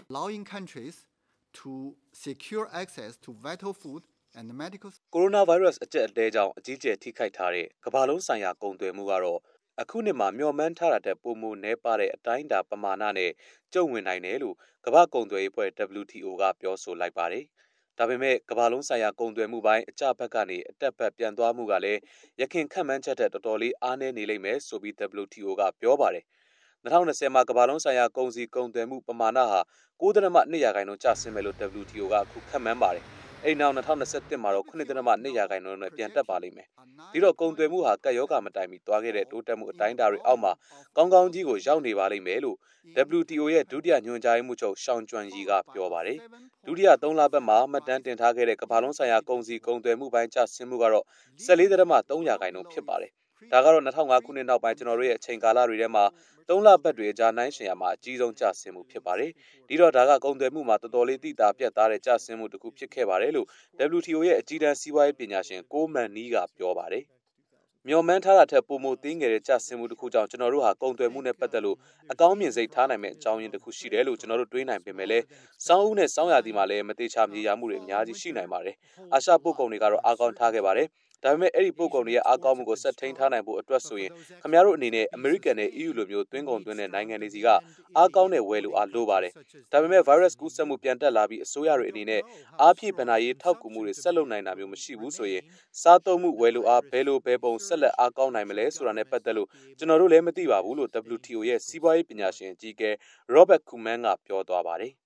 allowing countries to secure access to vital food and medical Coronavirus အကျက်အတဲကြောင့်အကြီးကျယ်ထိခိုက်ထားတဲ့ကမ္ဘာလုံးဆိုင်ရာကုန်သွယ်မှုကတော့အခုနှစ်မှာမျှော်မှန်းထားတဲ့ပုံမနဲပါတဲ့အတိုင်းအတာပမာဏနဲ့ကျုံဝင်နိုင်တယ်လို့ကမ္ဘာကုန်သွယ်ရေးအဖွဲ့ WTO ကပြောဆိုလိုက်ပါတယ်။ဒါပေမဲ့ကမ္ဘာလုံးဆိုင်ရာကုန်သွယ်မှုပိုင်းအကျဘက်ကနေအတက်ဘက်ပြန်သွားမှုကလည်းရခင်ခန့်မှန်းချက်တဲ့တော်တော်လေးအားနည်းနေလိမ့်မယ်ဆိုပြီး WTO ကပြောပါတယ်။2020မှာကမ္ဘာလုံးဆိုင်ရာကုန်စည်ကုန်သွယ်မှုပမာဏဟာ9.2%ကျဆင်းမယ်လို့ WTO ကအခုခန့်မှန်းပါတယ်။အဲ့နောက်2021မှာတော့9.2%နဲ့ပြန်တက်ပါလိမ့်မယ်။ဒီတော့ကုန်သွယ်မှုဟာကပ်ရောဂါမတိုင်မီသွားခဲ့တဲ့တိုးတက်မှုအတိုင်းအတာတွေအောက်မှာကောင်းကောင်းကြီးကိုရောက်နေပါလိမ့်မယ်လို့ WTO ရဲ့ဒုတိယညွှန်ကြားရေးမှူးချုပ်ရှောင်းကျွမ်းရီကပြောပါတယ်။ဒုတိယ3လပတ်မှာမှတ်တမ်းတင်ထားခဲ့တဲ့ကမ္ဘာလုံးဆိုင်ရာကုန်စည်ကုန်သွယ်မှုပိုင်းကျဆင်းမှုကတော့14.3%ဖြစ်ပါတယ်။ဒါကတော့2005ခုနှစ်နောက်ပိုင်းကျွန်တော်တို့ရဲ့အချိန်ကာလတွေထဲမှာ3လပတ်တွေအကြားနိုင်ရှင်ရမှာအကြီးဆုံးကျဆင်းမှုဖြစ်ပါတယ်။ဒီတော့ဒါကကုန်သွယ်မှုမှာတော်တော်လေးတိတာပြတ်သားတဲ့ကျဆင်းမှုတစ်ခုဖြစ်ခဲ့ပါတယ်လို့ WTO ရဲ့အကြီးတန်းစီးပွားရေးပညာရှင်ကိုမန်နီးကပြောပါတယ်။မျှော်မှန်းထားတာထက်ပိုမိုသေးငယ်တဲ့ကျဆင်းမှုတစ်ခုကြောင့်ကျွန်တော်တို့ဟာကုန်သွယ်မှုနဲ့ပတ်သက်လို့အကောင်းမြင်စိတ်ထားနိုင်မဲ့အကြောင်းရင်းတစ်ခုရှိတယ်လို့ကျွန်တော်တို့တွေးနိုင်ပေမဲ့လည်းစောင်းဦးနဲ့စောင်းရာသီမှာလည်းမတိချာမြေယာမှုတွေအများကြီးရှိနိုင်ပါတယ်။အာရှပို့ကုန်တွေကတော့အားကောင်းထားခဲ့ပါတယ်။ဒါပေမဲ့အဲ့ဒီပို့ကုန်တွေရဲ့အားကောင်းမှုကိုဆက်ထိန်းထားနိုင်ဖို့အတွက်ဆိုရင်ခင်ဗျားတို့အနေနဲ့အမေရိကန်နဲ့ EU လိုမျိုးသွင်းကုန်သွင်းတဲ့နိုင်ငံတွေစီကအားကောင်းတဲ့ဝယ်လိုအားလိုပါတယ်။ဒါပေမဲ့ virus ကူးစက်မှုပြန်တက်လာပြီးအစိုးရတွေအနေနဲ့အားဖြည့်ဗဏ္ဍာရေးထောက်ကူမှုတွေဆက်လုပ်နိုင်တာမျိုးမရှိဘူးဆိုရင်စားသုံးမှုဝယ်လိုအားဘယ်လိုဘယ်ပုံဆက်လက်အားကောင်းနိုင်မလဲဆိုတာနဲ့ပတ်သက်လို့ကျွန်တော်တို့လည်းမသိပါဘူးလို့ WTO ရဲ့စီးပွားရေးပညာရှင်အကြီးအကဲ Robert Kuman ကပြောသွားပါတယ်။